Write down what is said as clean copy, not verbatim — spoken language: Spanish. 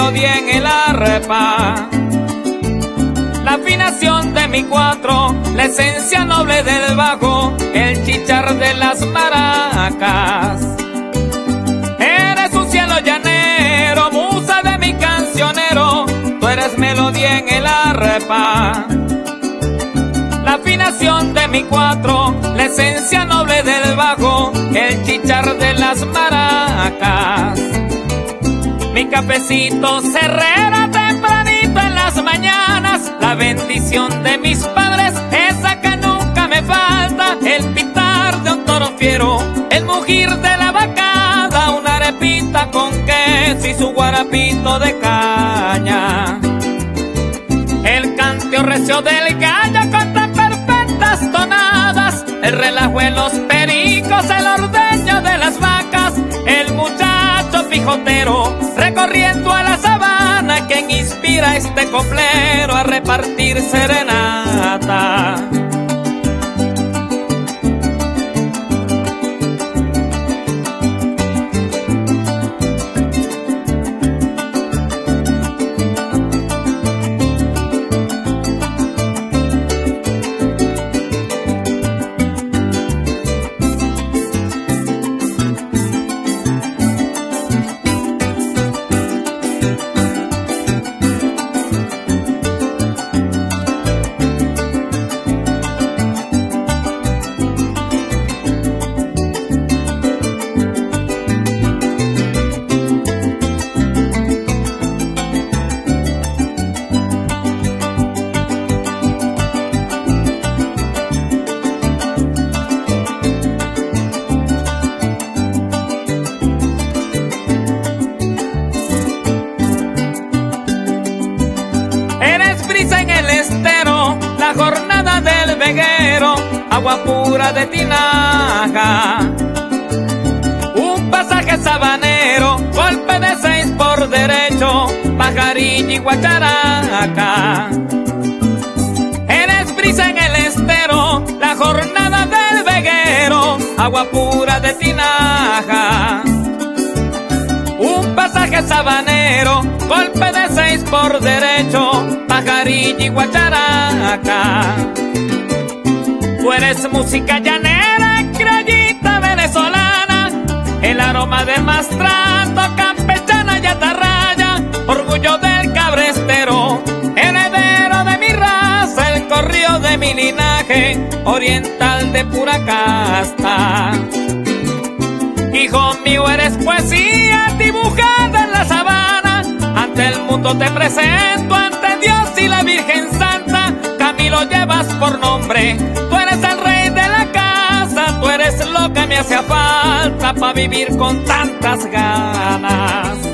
melodía en el arpa. La afinación de mi cuatro, la esencia noble del bajo, el chichar de las maracas. Eres un cielo llanero, musa de mi cancionero, tú eres melodía en el arpa. La afinación de mi cuatro, la esencia noble del bajo, el chichar de las maracas. Mi cafecito Herrera tempranito en las mañanas, la bendición de mis padres, esa que nunca me falta, el pitar de un toro fiero, el mugir de la vacada, una arepita con queso y su guarapito de caña. El canteo recio del gallo con tan perfectas tonadas, el relajo en los pericos, el ordeño de las vacas, el muchacho pijotero recorriendo a la sabana, quien inspira a este coplero a repartir serenata. La jornada del veguero, agua pura de tinaja. Un pasaje sabanero, golpe de 6 por derecho, pajarillo y guacharaca. Eres brisa en el estero, la jornada del veguero, agua pura de tinaja. Un pasaje sabanero, golpe de 6 por derecho, pajarillo y guacharaca. Tú eres música llanera, criollita venezolana, el aroma del mastrato, campechana y atarraya, orgullo del cabrestero, heredero de mi raza, el corrío de mi linaje, oriental de pura casta. Hijo mío, eres poesía dibujada en la sabana, ante el mundo te presento, ante Dios y la Virgen Santa, Camilo llevas por nombre, tú eres el rey de la casa, tú eres lo que me hacía falta para vivir con tantas ganas.